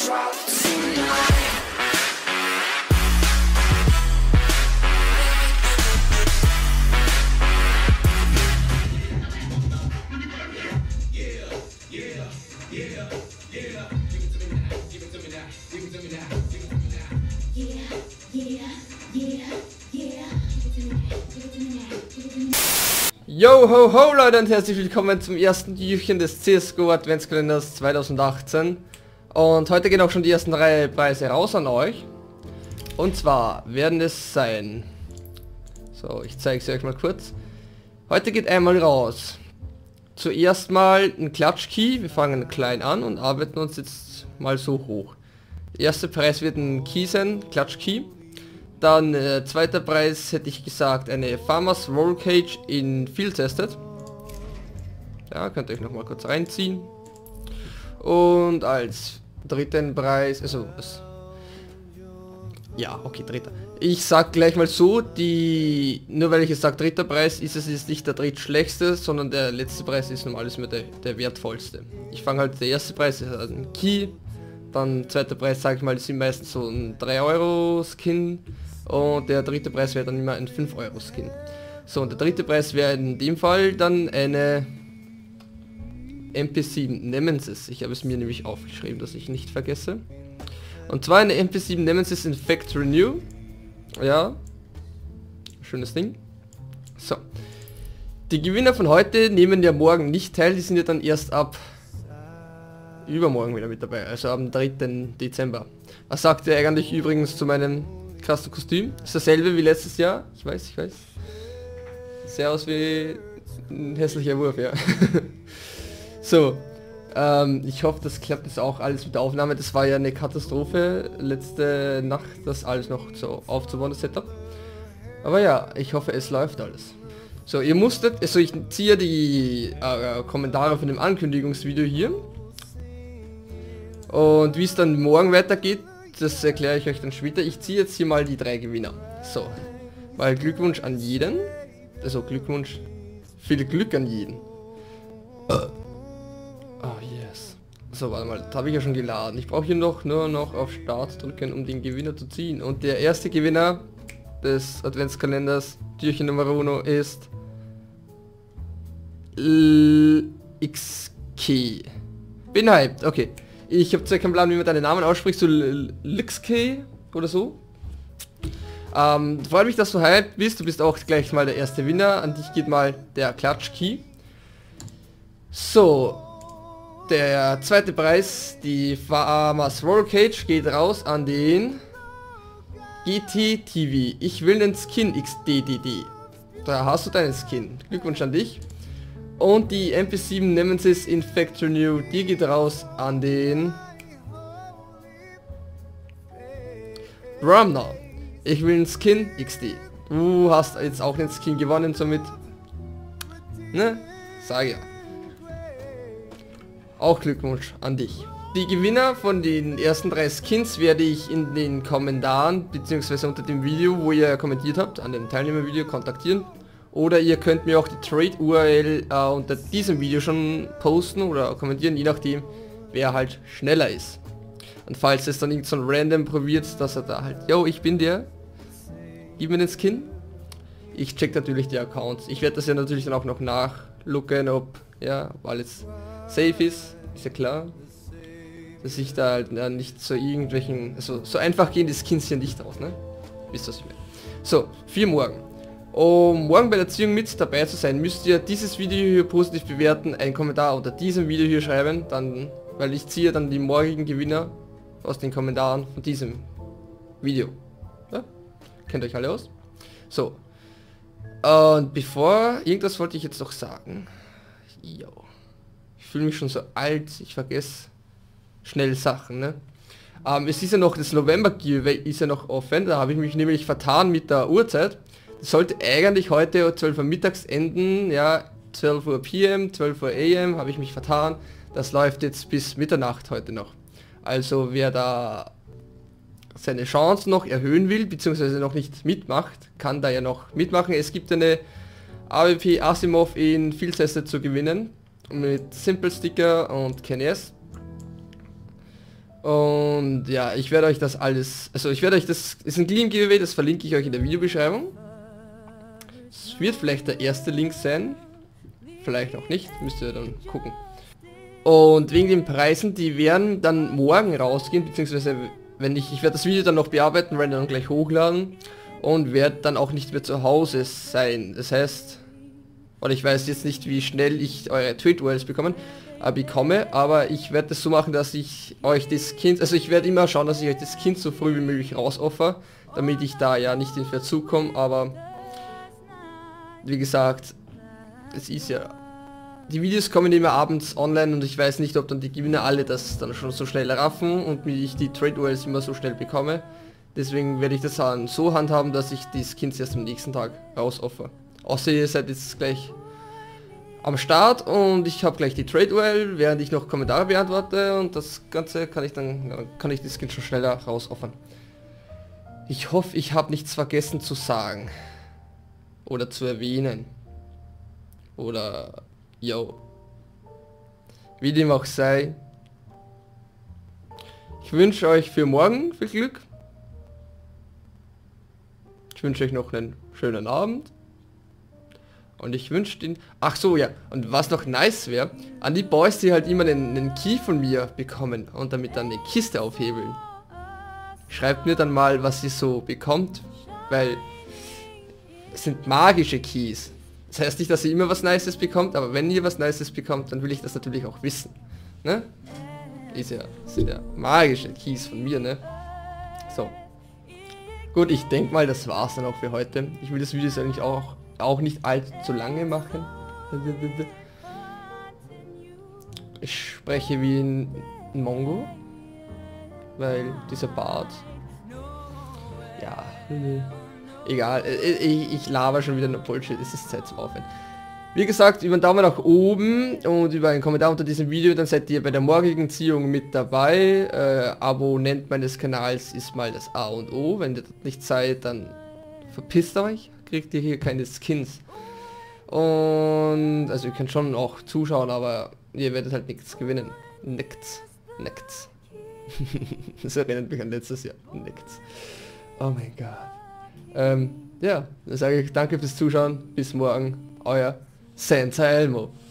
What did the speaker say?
drop tonight. Yo ho ho Leute und herzlich willkommen zum ersten Türchen des CSGO Adventskalenders 2018. Und heute gehen auch schon die ersten 3 Preise raus an euch. Und zwar werden es sein... So, ich zeige es euch mal kurz. Heute geht einmal raus. Zuerst mal ein Klatsch-Key. Wir fangen klein an und arbeiten uns jetzt mal so hoch. Der erste Preis wird ein Key sein, Klatsch-Key. Dann zweiter Preis hätte ich gesagt eine Farmers Roll Cage in Field Tested. Ja, könnt ihr euch noch mal kurz reinziehen. Und als dritten Preis, also ja, okay, dritter. Ich sag gleich mal so, nur weil ich jetzt sage dritter Preis, ist es jetzt nicht der drittschlechteste, sondern der letzte Preis ist normales immer der wertvollste. Ich fange halt, der erste Preis ist ein Key, dann zweiter Preis, sage ich mal, das sind meistens so ein 3 Euro Skin. Und der dritte Preis wäre dann immer ein 5 Euro Skin. So, und der dritte Preis wäre in dem Fall dann eine MP7 Nemesis. Ich habe es mir nämlich aufgeschrieben, dass ich nicht vergesse. Und zwar eine MP7 Nemesis Infect Renew. Ja, schönes Ding. So. Die Gewinner von heute nehmen ja morgen nicht teil, die sind ja dann erst ab übermorgen wieder mit dabei, also am 3. Dezember. Was sagt ihr eigentlich übrigens zu meinem krassen Kostüm? Ist dasselbe wie letztes Jahr? Ich weiß. Sehr aus wie ein hässlicher Wurf, ja. So, ich hoffe, das klappt jetzt auch alles mit der Aufnahme. Das war ja eine Katastrophe letzte Nacht, das alles noch so aufzubauen, das Setup. Aber ja, ich hoffe, es läuft alles. So, ihr musstet, also ich ziehe die Kommentare von dem Ankündigungsvideo hier. Und wie es dann morgen weitergeht, das erkläre ich euch dann später. Ich ziehe jetzt hier mal die 3 Gewinner. So, weil Glückwunsch an jeden. Also Glückwunsch, viel Glück an jeden. Oh yes. So, warte mal, das habe ich ja schon geladen. Ich brauche hier nur noch auf Start drücken, um den Gewinner zu ziehen. Und der erste Gewinner des Adventskalenders, Türchen Nummer 1, ist XK. Bin hyped, okay. Ich habe zwar keinen Plan, wie man deinen Namen ausspricht, so LXK oder so. Freut mich, dass du hyped bist. Du bist auch gleich mal der erste Winner. An dich geht mal der Klatsch-Key. So, der zweite Preis, die Farmers Roll Cage, geht raus an den GT-TV. Ich will den Skin XDDD. Da hast du deinen Skin. Glückwunsch an dich. Und die MP7 Nemesis Infect Renew, die geht raus an den Brumner. Ich will einen Skin XD. Du hast jetzt auch den Skin gewonnen, somit, ne? Sag ja. Auch Glückwunsch an dich. Die Gewinner von den ersten 3 Skins werde ich in den Kommentaren bzw. unter dem Video, wo ihr kommentiert habt, an dem Teilnehmervideo kontaktieren. Oder ihr könnt mir auch die Trade-URL unter diesem Video schon posten oder kommentieren, je nachdem, wer halt schneller ist. Und falls es dann irgend so ein Random probiert, dass er da halt, yo, ich bin der, gib mir den Skin. Ich check natürlich die Accounts. Ich werde das ja natürlich dann auch noch nachlooken, ob alles safe ist ja klar. Dass ich da halt nicht zu irgendwelchen, also so einfach gehen die Skins hier nicht aus, ne? Wisst ihr, was ich meine? So, für morgen. Um morgen bei der Ziehung mit dabei zu sein, müsst ihr dieses Video hier positiv bewerten, einen Kommentar unter diesem Video hier schreiben, dann, weil ich ziehe dann die morgigen Gewinner aus den Kommentaren von diesem Video. Ja? Kennt euch alle aus? So. Und bevor, irgendwas wollte ich jetzt noch sagen. Yo. Ich fühle mich schon so alt, ich vergesse schnell Sachen, ne? Es ist ja noch, das November-Giveaway ist ja noch offen, da habe ich mich nämlich vertan mit der Uhrzeit. Das sollte eigentlich heute 12 Uhr mittags enden, ja, 12 Uhr PM, 12 Uhr AM, habe ich mich vertan. Das läuft jetzt bis Mitternacht heute noch. Also wer da seine Chance noch erhöhen will, beziehungsweise noch nicht mitmacht, kann da ja noch mitmachen. Es gibt eine AWP Asimov in Field Tested zu gewinnen, mit Simple Sticker und KNS. Und ja, ich werde euch das alles, also ich werde euch das, ist ein Gleam Giveaway, das verlinke ich euch in der Videobeschreibung. Es wird vielleicht der erste Link sein, vielleicht auch nicht, müsst ihr dann gucken. Und wegen den Preisen, die werden dann morgen rausgehen, beziehungsweise wenn ich werde das Video dann noch bearbeiten, werde dann gleich hochladen und werde dann auch nicht mehr zu Hause sein. Das heißt, oder ich weiß jetzt nicht, wie schnell ich eure Trade Wells bekomme, aber ich werde das so machen, dass ich euch das Kind, also ich werde immer schauen, dass ich euch das Kind so früh wie möglich rausoffer, damit ich da ja nicht in Verzug komme, aber wie gesagt, es ist ja, die Videos kommen immer abends online und ich weiß nicht, ob dann die Gewinner alle das dann schon so schnell raffen und wie ich die Trade Wells immer so schnell bekomme. Deswegen werde ich das dann so handhaben, dass ich die Skins erst am nächsten Tag rausoffer. Außer ihr seid jetzt gleich am Start und ich habe gleich die Trade Well, während ich noch Kommentare beantworte und das Ganze kann ich die Skins schon schneller rausoffern. Ich hoffe, ich habe nichts vergessen zu sagen. Oder zu erwähnen. Oder, yo. Wie dem auch sei. Ich wünsche euch für morgen viel Glück. Ich wünsche euch noch einen schönen Abend. Und ich wünsche den... Ach so, ja. Und was noch nice wäre, an die Boys, die halt immer einen Key von mir bekommen und damit dann eine Kiste aufhebeln. Schreibt mir dann mal, was ihr so bekommt, weil es sind magische Keys. Das heißt nicht, dass ihr immer was Nices bekommt, aber wenn ihr was Nices bekommt, dann will ich das natürlich auch wissen. Ne? Sind ja magische Keys von mir, ne? So. Gut, ich denke mal, das war's dann auch für heute. Ich will das Video eigentlich auch nicht allzu lange machen. Ich spreche wie ein Mongo, weil dieser Bart, ja, egal, ich laber schon wieder nur Bullshit, es ist Zeit zum Aufhören. Wie gesagt, über einen Daumen nach oben und über einen Kommentar unter diesem Video, dann seid ihr bei der morgigen Ziehung mit dabei. Abonnent meines Kanals ist mal das A und O, wenn ihr das nicht seid, dann verpisst euch, kriegt ihr hier keine Skins. Und also ihr könnt schon auch zuschauen, aber ihr werdet halt nichts gewinnen. Nichts. Das erinnert mich an letztes Jahr. Nichts. Oh mein Gott. Ja, dann sage ich danke fürs Zuschauen. Bis morgen. Euer Sensei Elmo.